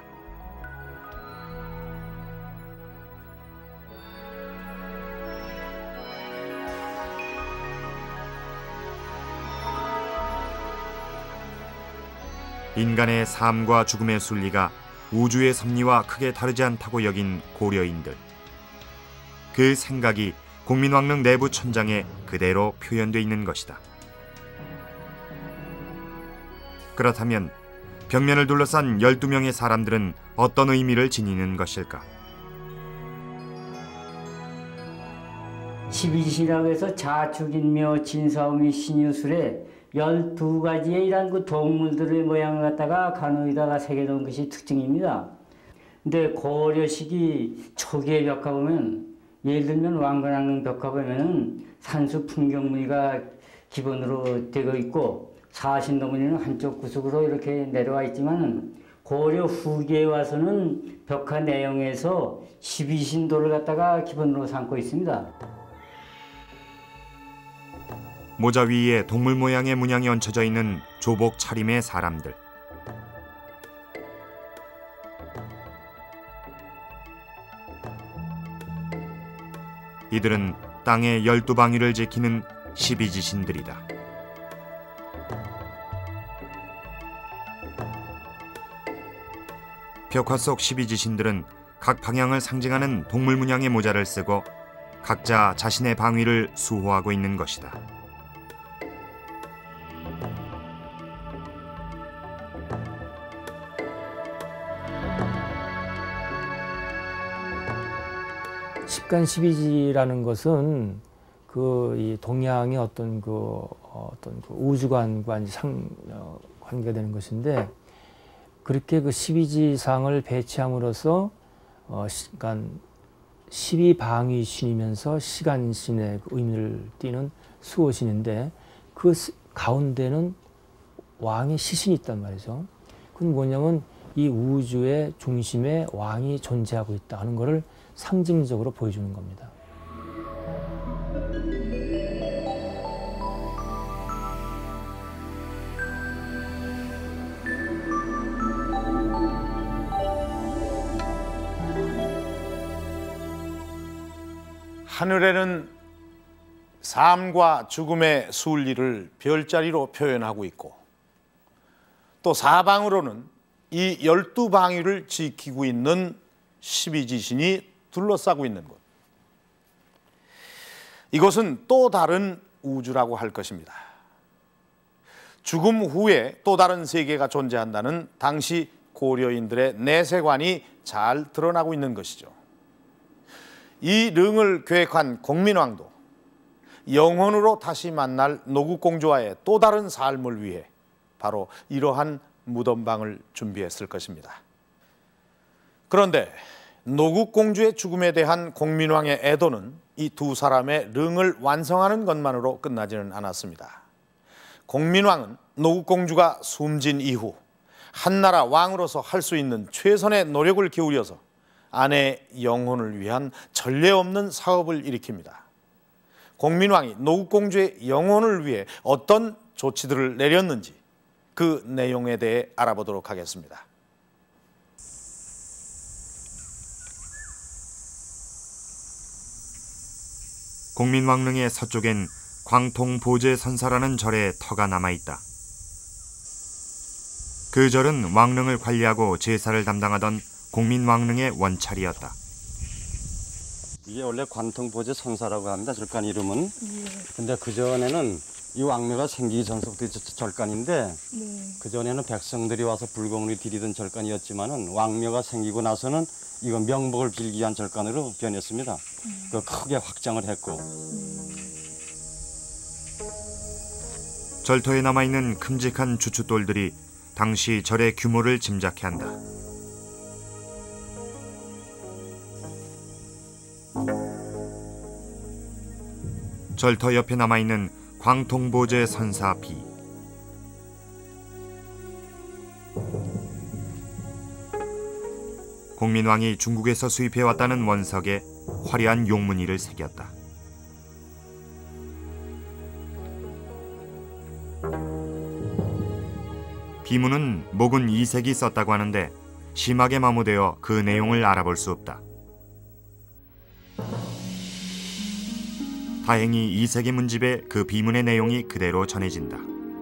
인간의 삶과 죽음의 순리가 우주의 섭리와 크게 다르지 않다고 여긴 고려인들. 그 생각이 공민왕릉 내부 천장에 그대로 표현돼 있는 것이다. 그렇다면 벽면을 둘러싼 열두 명의 사람들은 어떤 의미를 지니는 것일까? 십이지신이라고 해서 자축인묘, 진사오미, 신유술에 열두 가지의 이런 그 동물들의 모양을 갖다가 가누에다가 새겨놓은 것이 특징입니다. 근데 고려시기 초기의 벽화 보면 예를 들면 왕건왕릉 벽화 보면은 산수 풍경무늬가 기본으로 되어 있고 사신도무늬는 한쪽 구석으로 이렇게 내려와 있지만 고려 후기에 와서는 벽화 내용에서 십이신도를 갖다가 기본으로 삼고 있습니다. 모자 위에 동물 모양의 문양이 얹혀져 있는 조복 차림의 사람들. 이들은 땅의 열두 방위를 지키는 십이지신들이다. 벽화 속 십이지신들은 각 방향을 상징하는 동물 문양의 모자를 쓰고 각자 자신의 방위를 수호하고 있는 것이다. 십간십이지라는 것은 그 이 동양의 어떤 그 어떤 그 우주관과 상 어, 관계가 되는 것인데 그렇게 그 십이지상을 배치함으로써 어, 그러니까 십이방위신이면서 시간신의 그 의미를 띠는 수호신인데 그 가운데는 왕의 시신이 있단 말이죠. 그건 뭐냐면 이 우주의 중심에 왕이 존재하고 있다 하는 것을 상징적으로 보여주는 겁니다. 하늘에는 삶과 죽음의 순리를 별자리로 표현하고 있고 또 사방으로는 이 열두 방위를 지키고 있는 십이지신이 둘러싸고 있는 곳. 이것은 또 다른 우주라고 할 것입니다. 죽음 후에 또 다른 세계가 존재한다는 당시 고려인들의 내세관이 잘 드러나고 있는 것이죠. 이 릉을 계획한 공민왕도 영혼으로 다시 만날 노국공주와의 또 다른 삶을 위해 바로 이러한 무덤방을 준비했을 것입니다. 그런데 노국공주의 죽음에 대한 공민왕의 애도는 이 두 사람의 릉을 완성하는 것만으로 끝나지는 않았습니다. 공민왕은 노국공주가 숨진 이후 한나라 왕으로서 할 수 있는 최선의 노력을 기울여서 아내의 영혼을 위한 전례 없는 사업을 일으킵니다. 공민왕이 노국공주의 영혼을 위해 어떤 조치들을 내렸는지 그 내용에 대해 알아보도록 하겠습니다. 공민왕릉의 서쪽엔 광통보제선사라는 절의 터가 남아있다. 그 절은 왕릉을 관리하고 제사를 담당하던 공민왕릉의 원찰이었다. 이게 원래 관통보제선사라고 합니다. 절간 이름은. 근데 그 전에는 이 왕묘가 생기기 전부터 절간인데 네. 그전에는 백성들이 와서 불공을 드리던 절간이었지만은 왕묘가 생기고 나서는 이건 명복을 빌기 위한 절간으로 변했습니다. 음. 그 크게 확장을 했고 절터에 남아있는 큼직한 주춧돌들이 당시 절의 규모를 짐작케 한다. 절터 옆에 남아있는 광통보제 선사 비. 공민왕이 중국에서 수입해왔다는 원석에 화려한 용문이를 새겼다. 비문은 목은 이색이 썼다고 하는데 심하게 마모되어 그 내용을 알아볼 수 없다. 다행히 이색의 문집에 그 비문의 내용이 그대로 전해진다.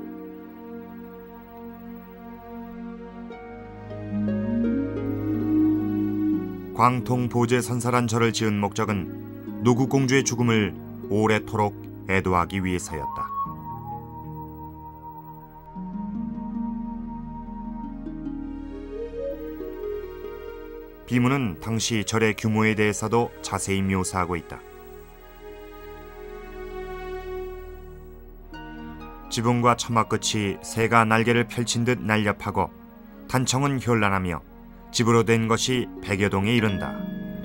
광통보제 선사란 절을 지은 목적은 노국공주의 죽음을 오래도록 애도하기 위해서였다. 비문은 당시 절의 규모에 대해서도 자세히 묘사하고 있다. 지붕과 처마 끝이 새가 날개를 펼친 듯 날렵하고 단청은 현란하며 집으로 된 것이 백여 동에 이른다.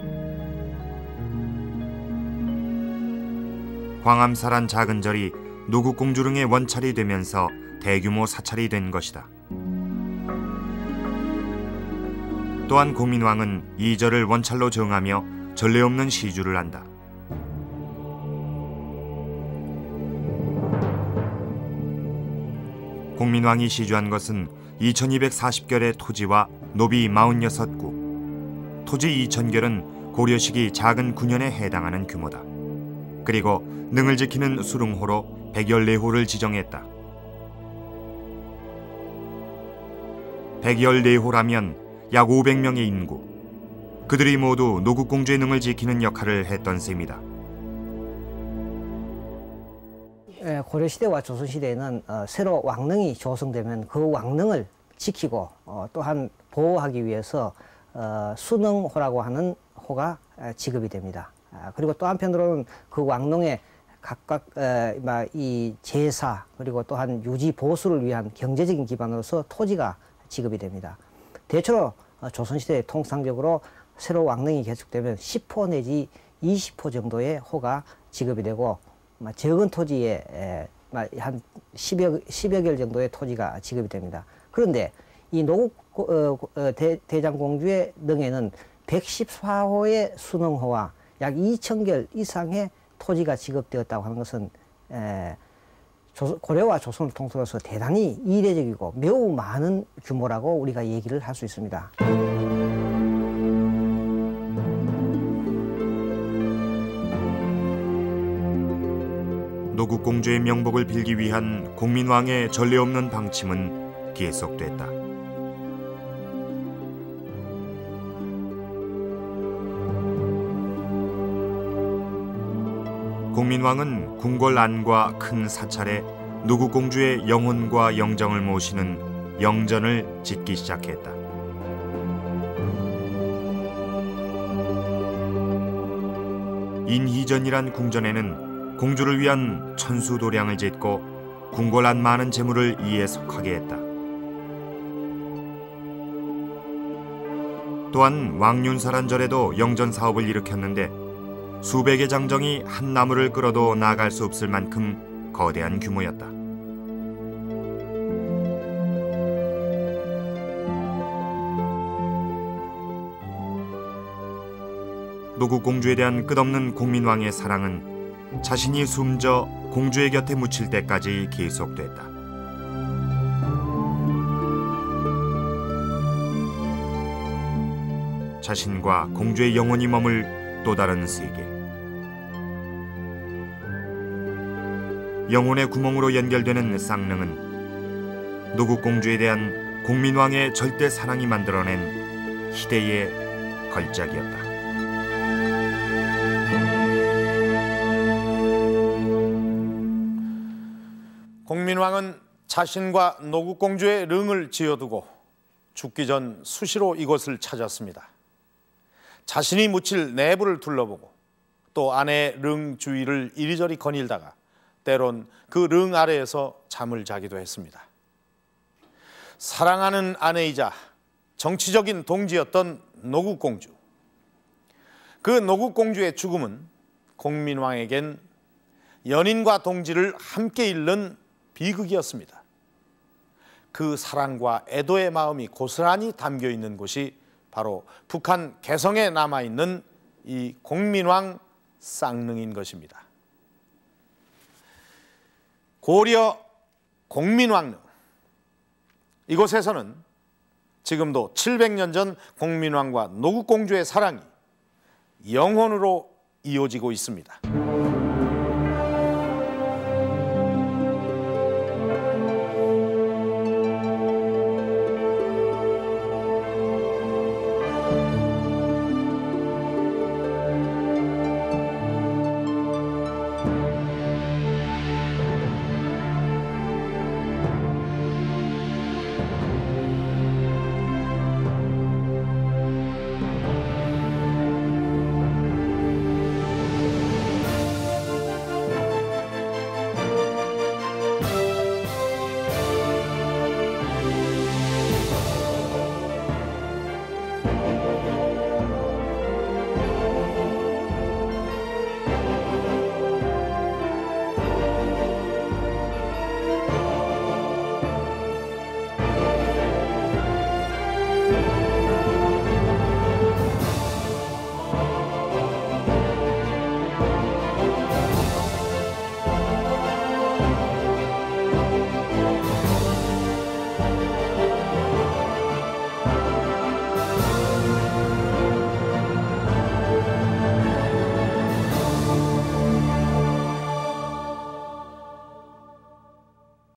광암사란 작은 절이 노국공주릉의 원찰이 되면서 대규모 사찰이 된 것이다. 또한 공민왕은 이 절을 원찰로 정하며 전례 없는 시주를 한다. 공민왕이 시주한 것은 이천이백사십 결의 토지와 노비 사십육 구, 토지 이천 결은 고려시기 작은 군현에 해당하는 규모다. 그리고 능을 지키는 수릉호로 백십사 호를 지정했다. 백십사 호라면 약 오백 명의 인구, 그들이 모두 노국공주의 능을 지키는 역할을 했던 셈이다. 고려시대와 조선시대에는 어, 새로 왕릉이 조성되면 그 왕릉을 지키고 어, 또한 보호하기 위해서 어, 수능호라고 하는 호가 지급이 됩니다. 아, 그리고 또 한편으로는 그 왕릉에 각각 에, 이 제사 그리고 또한 유지 보수를 위한 경제적인 기반으로서 토지가 지급이 됩니다. 대체로 어, 조선시대 통상적으로 새로 왕릉이 개축되면 십 호 내지 이십 호 정도의 호가 지급이 되고 적은 토지에 에, 한 십여, 십여 결 정도의 토지가 지급이 됩니다. 그런데 이 노국 어, 어, 대, 대장공주의 능에는 백십사 호의 수능호와 약 이천 결 이상의 토지가 지급되었다고 하는 것은 에, 조, 고려와 조선을 통틀어서 대단히 이례적이고 매우 많은 규모라고 우리가 얘기를 할 수 있습니다. 노국공주의 명복을 빌기 위한 공민왕의 전례 없는 방침은 계속됐다. 공민왕은 궁궐 안과 큰 사찰에 노국공주의 영혼과 영정을 모시는 영전을 짓기 시작했다. 인희전이란 궁전에는 공주를 위한 천수도량을 짓고 궁궐 안 많은 재물을 이에 속하게 했다. 또한 왕윤사란 절에도 영전 사업을 일으켰는데 수백의 장정이 한 나무를 끌어도 나갈 수 없을 만큼 거대한 규모였다. 노국공주에 대한 끝없는 공민왕의 사랑은 자신이 숨져 공주의 곁에 묻힐 때까지 계속됐다. 자신과 공주의 영혼이 머물 또 다른 세계. 영혼의 구멍으로 연결되는 쌍릉은 노국공주에 대한 공민왕의 절대 사랑이 만들어낸 희대의 걸작이었다. 자신과 노국공주의 릉을 지어두고 죽기 전 수시로 이곳을 찾았습니다. 자신이 묻힐 내부를 둘러보고 또 아내의 릉 주위를 이리저리 거닐다가 때론 그 릉 아래에서 잠을 자기도 했습니다. 사랑하는 아내이자 정치적인 동지였던 노국공주. 그 노국공주의 죽음은 공민왕에겐 연인과 동지를 함께 잃는 비극이었습니다. 그 사랑과 애도의 마음이 고스란히 담겨 있는 곳이 바로 북한 개성에 남아있는 이 공민왕 쌍릉인 것입니다. 고려 공민왕릉. 이곳에서는 지금도 칠백 년 전 공민왕과 노국공주의 사랑이 영혼으로 이어지고 있습니다.